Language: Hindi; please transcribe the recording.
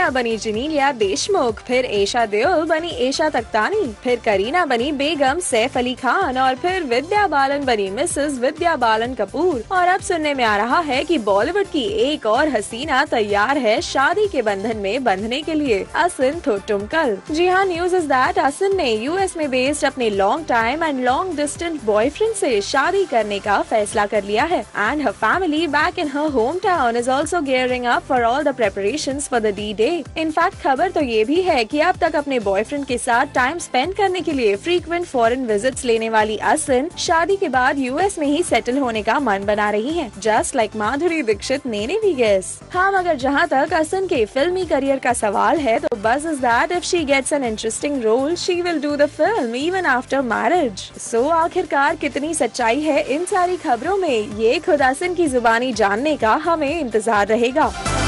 करीना बनी जनीलिया देशमुख, फिर एशा देओल बनी एशा तख्तानी, फिर करीना बनी बेगम सैफ अली खान और फिर विद्या बालन बनी मिसेस विद्या बालन कपूर। और अब सुनने में आ रहा है कि बॉलीवुड की एक और हसीना तैयार है शादी के बंधन में बंधने के लिए, असिन थोट्टुमकल। जी हाँ, न्यूज इज दैट असिन ने यूएस में बेस्ड अपने long time and long distance boyfriend से शादी करने का फैसला कर लिया है and her family back in her home town is also gearing up for all the preparations for the D day. In fact खबर तो ये भी है कि अब तक अपने बॉयफ्रेंड के साथ टाइम स्पेंड करने के लिए फ्रीक्वेंट फॉरेन विजिट्स लेने वाली असिन शादी के बाद यूएस में ही सेटल होने का मन बना रही है, जस्ट लाइक माधुरी दीक्षित ने भी गेस। हाँ, मगर जहाँ तक असिन के फिल्मी करियर का सवाल है तो बस is that if she gets an interesting role she will do the film even after marriage. So आखिरकार कितनी सच्चाई है इन सारी खबरों में, ये खुद असिन की जुबानी जानने का हमें इंतजार रहेगा।